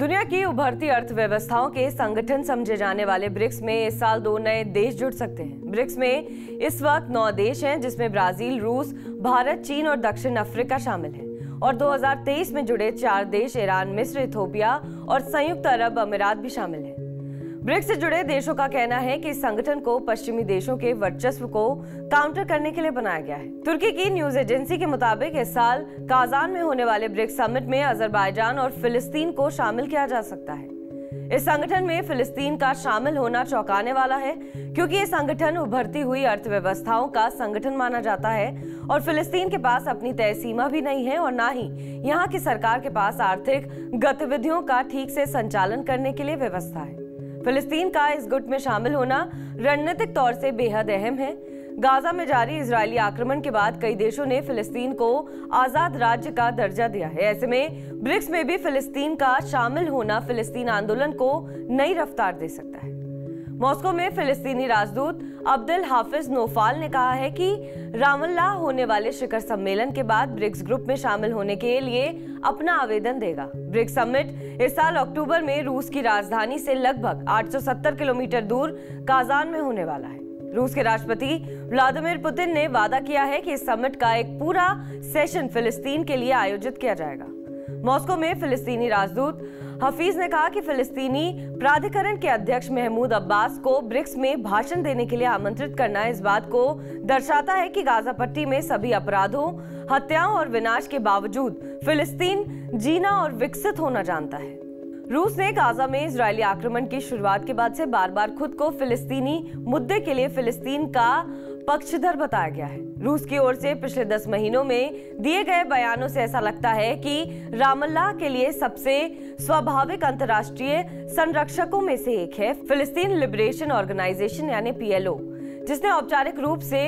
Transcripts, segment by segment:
दुनिया की उभरती अर्थव्यवस्थाओं के संगठन समझे जाने वाले ब्रिक्स में इस साल 2 नए देश जुड़ सकते हैं। ब्रिक्स में इस वक्त 9 देश हैं, जिसमें ब्राजील, रूस, भारत, चीन और दक्षिण अफ्रीका शामिल हैं। और 2023 में जुड़े 4 देश ईरान, मिस्र, इथोपिया और संयुक्त अरब अमीरात भी शामिल हैं। ब्रिक्स से जुड़े देशों का कहना है कि इस संगठन को पश्चिमी देशों के वर्चस्व को काउंटर करने के लिए बनाया गया है। तुर्की की न्यूज एजेंसी के मुताबिक इस साल काजान में होने वाले ब्रिक्स समिट में अजरबैजान और फिलिस्तीन को शामिल किया जा सकता है। इस संगठन में फिलिस्तीन का शामिल होना चौंकाने वाला है, क्योंकि ये संगठन उभरती हुई अर्थव्यवस्थाओं का संगठन माना जाता है और फिलिस्तीन के पास अपनी तय सीमा भी नहीं है और ना ही यहाँ की सरकार के पास आर्थिक गतिविधियों का ठीक से संचालन करने के लिए व्यवस्था है। फिलिस्तीन का इस गुट में शामिल होना रणनीतिक तौर से बेहद अहम है। गाजा में जारी इजरायली आक्रमण के बाद कई देशों ने फिलिस्तीन को आजाद राज्य का दर्जा दिया है। ऐसे में ब्रिक्स में भी फिलिस्तीन का शामिल होना फिलिस्तीन आंदोलन को नई रफ्तार दे सकता है। मॉस्को में फिलिस्तीनी राजदूत अब्दुल हाफिज नोफाल ने कहा है कि रामल्लाह होने वाले शिखर सम्मेलन के बाद ब्रिक्स ग्रुप में शामिल होने के लिए अपना आवेदन देगा। ब्रिक्स समिट इस साल अक्टूबर में रूस की राजधानी से लगभग 870 किलोमीटर दूर काजान में होने वाला है। रूस के राष्ट्रपति व्लादिमीर पुतिन ने वादा किया है कि इस समिट का एक पूरा सेशन फिलिस्तीन के लिए आयोजित किया जाएगा। मॉस्को में फिलिस्तीनी राजदूत हफीज ने कहा कि फिलिस्तीनी प्राधिकरण के अध्यक्ष महमूद अब्बास को ब्रिक्स में भाषण देने के लिए आमंत्रित करना इस बात को दर्शाता है कि गाजा पट्टी में सभी अपराधों, हत्याओं और विनाश के बावजूद फिलिस्तीन जीना और विकसित होना जानता है। रूस ने गाजा में इजरायली आक्रमण की शुरुआत के बाद से बार बार खुद को फिलिस्तीनी मुद्दे के लिए फिलिस्तीन का पक्षधर बताया गया है। रूस की ओर से पिछले 10 महीनों में दिए गए बयानों से ऐसा लगता है कि रामल्लाह के लिए सबसे स्वाभाविक अंतर्राष्ट्रीय संरक्षकों में से एक है फिलिस्तीन लिबरेशन ऑर्गेनाइजेशन यानी PLO, जिसने औपचारिक रूप से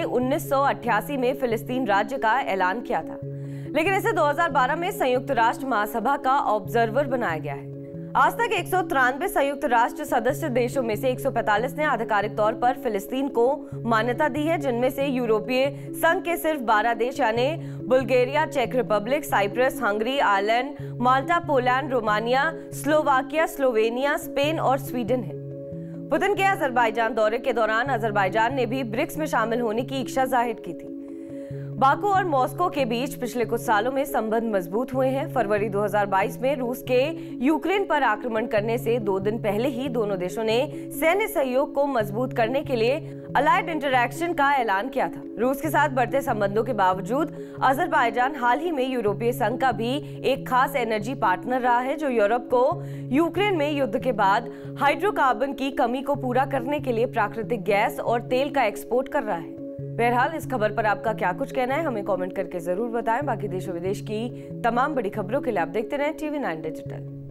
1988 में फिलिस्तीन राज्य का ऐलान किया था, लेकिन इसे 2012 में संयुक्त राष्ट्र महासभा का ऑब्जर्वर बनाया गया है। आज तक 193 संयुक्त राष्ट्र सदस्य देशों में से 145 ने आधिकारिक तौर पर फिलिस्तीन को मान्यता दी है, जिनमें से यूरोपीय संघ के सिर्फ 12 देश यानी बुल्गारिया, चेक Republic, Cyprus, Hungary, Ireland, Malta, Poland, Romania, Slovakia, Slovenia, Spain और स्वीडन है। पुतिन के अजरबैजान दौरे के दौरान अजरबैजान ने भी ब्रिक्स में शामिल होने की इच्छा जाहिर की थी। बाकू और मॉस्को के बीच पिछले कुछ सालों में संबंध मजबूत हुए हैं। फरवरी 2022 में रूस के यूक्रेन पर आक्रमण करने से 2 दिन पहले ही दोनों देशों ने सैन्य सहयोग को मजबूत करने के लिए अलाइड इंटरैक्शन का ऐलान किया था। रूस के साथ बढ़ते संबंधों के बावजूद अजरबैजान हाल ही में यूरोपीय संघ का भी एक खास एनर्जी पार्टनर रहा है, जो यूरोप को यूक्रेन में युद्ध के बाद हाइड्रोकार्बन की कमी को पूरा करने के लिए प्राकृतिक गैस और तेल का एक्सपोर्ट कर रहा है। बहरहाल इस खबर पर आपका क्या कुछ कहना है, हमें कमेंट करके जरूर बताएं। बाकी देश और विदेश की तमाम बड़ी खबरों के लिए आप देखते रहें TV9 डिजिटल।